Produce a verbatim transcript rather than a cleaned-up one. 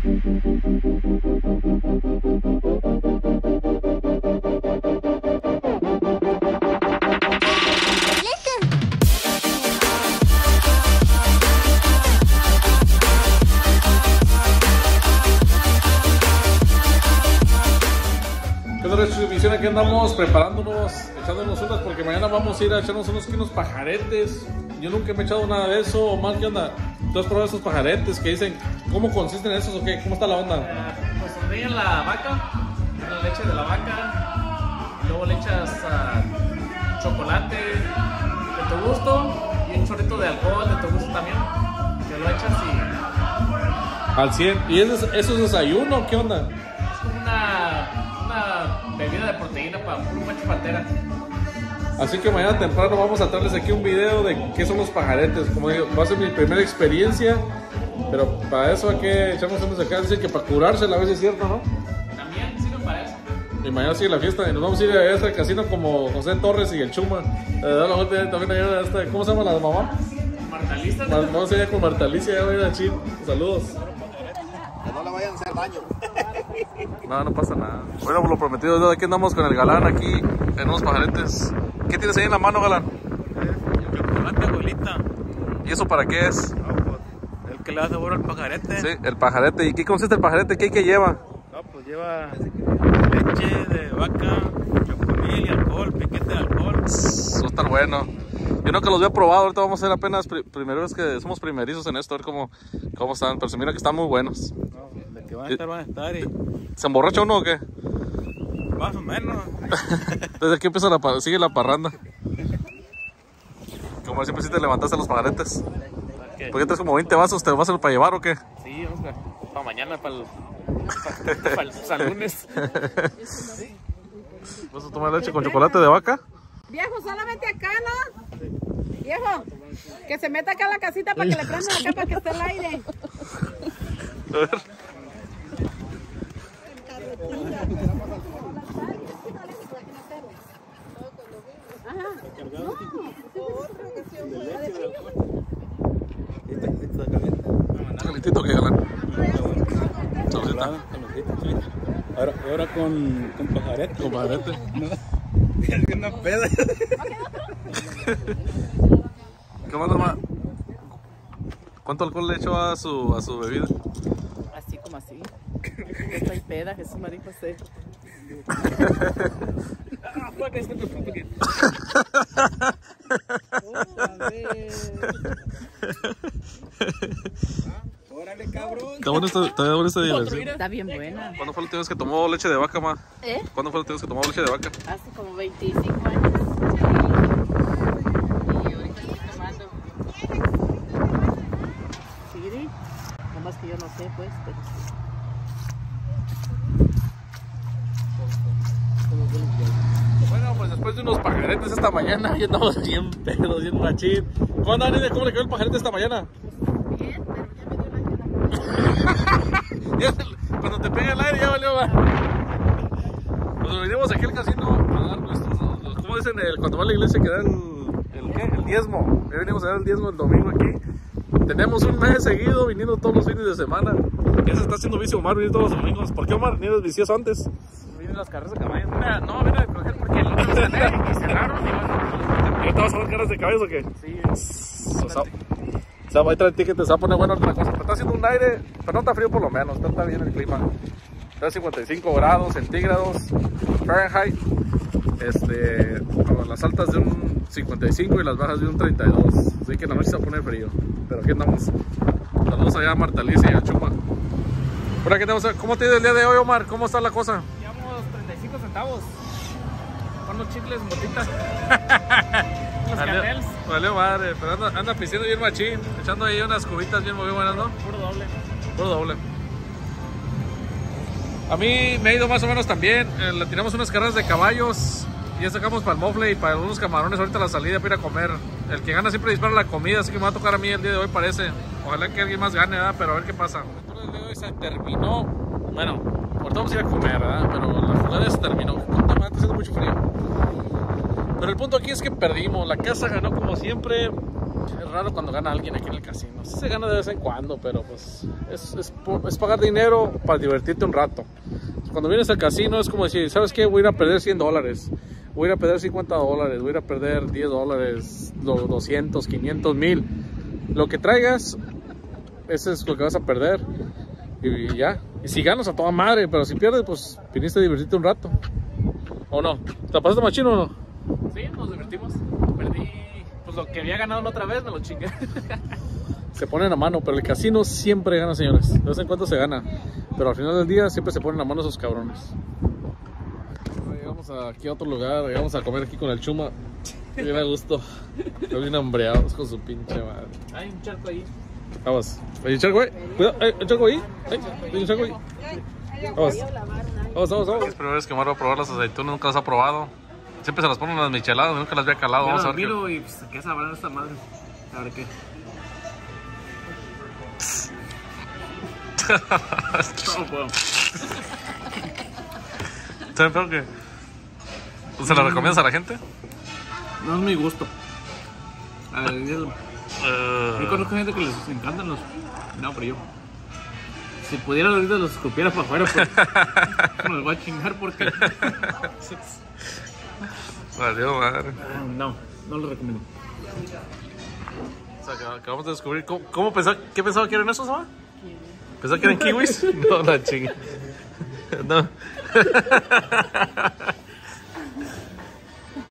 Aquí andamos preparándonos, echándonos unas porque mañana vamos a ir a echarnos unos, unos pajaretes. Yo nunca me he echado nada de eso. Omar, ¿qué onda? ¿Tú has probado esos pajaretes que dicen? ¿Cómo consisten esos o qué? ¿Cómo está la onda? Eh, pues ordeñan la vaca, la leche de la vaca, luego le echas uh, chocolate de tu gusto y un chorrito de alcohol de tu gusto también. Que lo echas y... Al cien. ¿Y eso es, eso es desayuno? ¿Qué onda? Es como una... una bebida de proteína para un macho pantera. Así que mañana temprano vamos a traerles aquí un video de qué son los pajaretes. Como digo, va a ser mi primera experiencia, pero para eso hay que echarnos unos acá. Dicen que para curarse a veces es cierto, ¿no? También sirve para eso. Y mañana sigue la fiesta y nos vamos a ir a ese casino como José Torres y el Chuma. Eh, también allá a esta, ¿cómo se llama la mamá? Marta Alicia. Vamos a ir con Marta Alicia, ya voy a ir a Chip. Saludos. Que no le vayan a hacer daño. No, no pasa nada. Bueno, por lo prometido, aquí andamos con el Galán aquí en unos pajaretes. ¿Qué tienes ahí en la mano, Galán? El chocolate, abuelita. ¿Y eso para qué es? No, pues, el que le da sabor al pajarete. Sí, el pajarete. ¿Y qué consiste el pajarete? ¿Qué, qué lleva? No, pues lleva leche de vaca, chocomil y alcohol, piquete de alcohol. Eso está bueno. Yo nunca los había probado, ahorita vamos a hacer apenas pri primero vez que somos primerizos en esto, a ver cómo, cómo están. Pero se mira que están muy buenos. No, de que van a estar, van a estar. Y... ¿Se emborracha uno o qué? Más o menos. Desde aquí empieza la, sigue la parranda. Como siempre, si te levantaste los pajaretes. ¿Por qué traes como veinte vasos? ¿Te vas a para llevar o qué? Sí, Oscar. Para mañana, para el, para, para el, para el lunes. ¿Vas a tomar leche con chocolate de vaca? Viejo, solamente acá, ¿no? Viejo, que se meta acá a la casita para que le prendan acá para que esté el aire. A ver. Ajá. No, Calentito, ¿qué, Galán? Saludita. Ahora, ahora con, con pajarete. Con pajarete. Es una peda. ¿Qué más, mamá? ¿Cuánto alcohol le echó a su, a su bebida? así como así. Estoy peda, Jesús María José. Ah, fuck, I slipped the again. Órale, cabrón. Está bueno esta, está bueno esta diversión. Está bien buena. ¿Cuándo fue la última vez que tomó leche de vaca, ma? ¿Eh? ¿Cuándo fue la última vez que tomó leche de vaca? Hace como veinticinco años. Y ahorita estoy tomando. Sí, nomás que yo no sé, pues, pero sí. Bueno, pues después de unos pajaretes esta mañana, ya andamos bien pedos, bien machín. ¿Cómo andan, Nene? ¿Cómo le quedó el pajarete esta mañana? Bien, pero ya me dio la Cuando te pega el aire ya valió, va. Pues venimos aquí al casino a dar nuestros, ¿cómo dicen? El, cuando va a la iglesia que da el, el, ¿qué? El diezmo. Ya venimos a dar el diezmo el domingo aquí. Tenemos un mes seguido viniendo todos los fines de semana. Ya se está haciendo vicio Omar venir todos los domingos. ¿Por qué, Omar? ¿Ni eres vicioso antes? Vienen las carreras de caballos. Mira, no, viene a coger porque el otro se y cerraron y van. ¿Ya te vas a ver caras de cabeza o qué? Sí, O sea, o sea, va a traer tickets, se va a poner bueno otra cosa. Pero está haciendo un aire, pero no está frío por lo menos, está, está bien el clima. Está a cincuenta y cinco grados centígrados Fahrenheit. Este, con las altas de un cincuenta y cinco y las bajas de un treinta y dos. Así que en la noche se va a poner frío. Pero aquí andamos. Saludos allá a Marta Alicia y a Chuma. Por aquí tenemos, ¿cómo te ha ido el día de hoy, Omar? ¿Cómo está la cosa? llevamos treinta y cinco centavos. Con unos chicles, botitas. Unos canels. Vale, madre, pero anda, anda pisando bien machín, echando ahí unas cubitas bien muy buenas, ¿no? Puro doble. Puro doble. A mí me ha ido más o menos también. Eh, le tiramos unas carreras de caballos y ya sacamos para el mofle y para unos camarones ahorita a la salida para ir a comer. El que gana siempre dispara la comida, así que me va a tocar a mí el día de hoy, parece. Ojalá que alguien más gane, ¿verdad? Pero a ver qué pasa. El día de hoy se terminó. Bueno, ahorita vamos a ir a comer, ¿verdad? Pero la jugada se terminó. Está haciendo mucho frío. Pero el punto aquí es que perdimos. La casa ganó como siempre. Es raro cuando gana alguien aquí en el casino. Sí se gana de vez en cuando, pero pues es, es, es pagar dinero para divertirte un rato. Cuando vienes al casino es como decir, ¿sabes qué? Voy a ir a perder cien dólares. Voy a ir a perder cincuenta dólares. Voy a ir a perder diez dólares, doscientos, quinientos, mil. Lo que traigas, eso es lo que vas a perder. Y, y ya. Y si ganas a toda madre, pero si pierdes, pues viniste a divertirte un rato. ¿O no? ¿Te pasaste machino o no? Sí, nos divertimos. Perdí, pues lo que había ganado la otra vez me lo chingué. Se ponen a mano, pero el casino siempre gana, señores. De vez en cuando se gana, pero al final del día siempre se ponen a mano esos cabrones. Llegamos aquí a otro lugar, llegamos a comer aquí con el Chuma. Bien a gusto. Estoy bien hambreados con su pinche madre. Hay un charco ahí. Vamos. ¿Hay un charco ahí? Cuidado, ¿hay un charco ahí? ¿Hay un charco ahí? Vamos. Vamos, vamos, vamos. Es la primera vez que me voy a probar las aceitunas, nunca las he probado. Siempre se las ponen en las micheladas, nunca las había calado. Vamos a ver. Miro y pues, ¿qué sabrán esta madre? A ver qué. No puedo. ¿Saben peor que? ¿Se la recomiendas a la gente? No es mi gusto. A ver, yo, Uh, yo conozco gente que les encantan los. No, pero yo. Si pudiera ahorita los escupiera para afuera, pues. No los voy a chingar porque. Valió madre. No, no lo recomiendo. O sea, que acabamos de descubrir. ¿Cómo, cómo pensaba, ¿Qué pensaba que eran esos, mamá? ¿Pensaba que eran kiwis? No, la chinga. No.